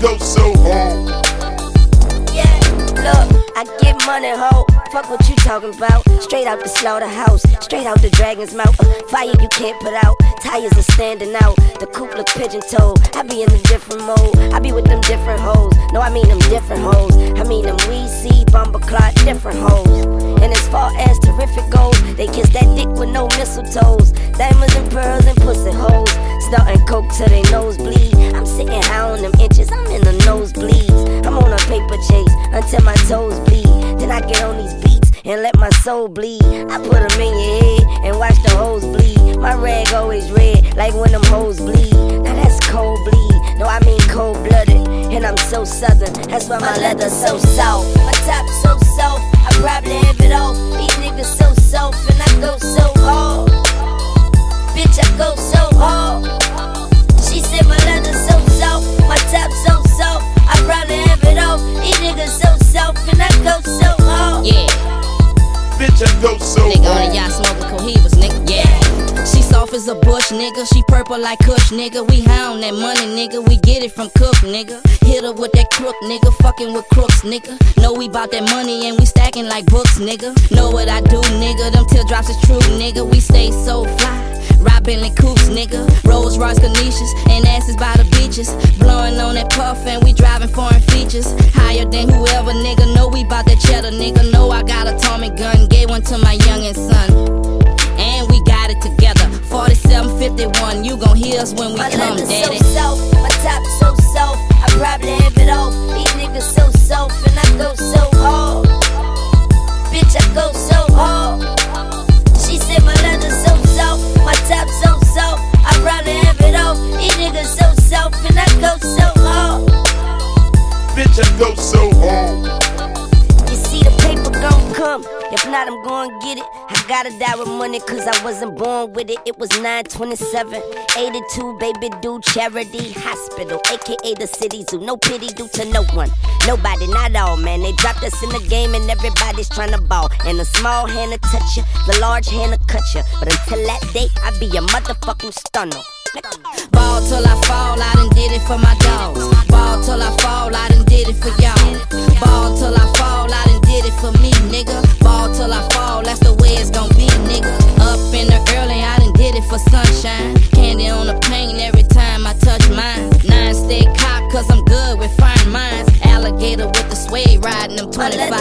go so hard. Yeah, look, I get money, ho. Fuck what you talking about. Straight out the slaughterhouse, straight out the dragon's mouth. Fire you can't put out, tires are standing out. The coupe look pigeon-toed, I be in a different mode. I be with them different hoes, no I mean them different hoes. I mean them weed, bumper clot, different hoes. And as far as terrific goes, they kiss that dick with no mistletoes. Diamonds and pearls and pussy hoes, starting coke till they nose bleed. I'm sitting high on them inches, I'm in the nosebleeds. I'm on a paper chase until my toes bleed. Then I get on these beats and let my soul bleed. I put them in your head and watch the hoes bleed. My rag always red, like when them hoes bleed. Now that's cold bleed, no I mean cold-blooded. And I'm so southern, that's why my leather's so soft. My top so soft, I probably have it off. These niggas so soft and I go so hard. Bitch, I go so hard. She said my leather's so soft, my top so soft, I probably have it off. These niggas so soft and I go so hard. Yeah. Bitch, I go so hard. Nigga on the yacht smoking cohibas, nigga. Yeah. She soft as a bush, nigga. She purple like Kush, nigga. We high on that money, nigga. We get it from Cook, nigga. Hit her with that crook, nigga. Fucking with crooks, nigga. Know we bout that money and we stacking like books, nigga. Know what I do, nigga. Them teardrops is true, nigga. We stay so fly. Ride Bentley coupes, nigga. Rolls Royce Canisius and asses by the beaches. Blowing on that puff and we driving foreign features. Higher than whoever, nigga. Know we bout that cheddar, nigga. Know I got a Tommy gun. Gave one to my youngin' son. And we got it together. 4751, you gon' hear us when we my come, daddy. So soft, my top so soft, I probably have it off. These niggas so soft and I go so hard. Bitch, I go so hard. She said my leather's so soft, my top so soft, I probably have it off. These niggas so soft and I go so hard. Bitch, I go so hard. You see the paper gon' come, if not I'm gon' get it. I gotta die with money cause I wasn't born with it. It was 9/27, 82, baby do charity hospital, aka the city zoo. No pity due to no one, nobody, not all, man. They dropped us in the game and everybody's tryna ball. And the small hand to touch you, the large hand to cut you. But until that day, I be a motherfucking stunner. Ball till I fall, I done did it for my dogs. Ball till I fall, I done did it for y'all. Ball till I fall, I done did it for me, nigga. Ball till I fall, that's the way it's gon' be, nigga. Up in the early, I done did it for sunshine. Candy on the paint every time I touch mine. 9 stay cocked cause I'm good with fine minds. Alligator with the suede riding them 25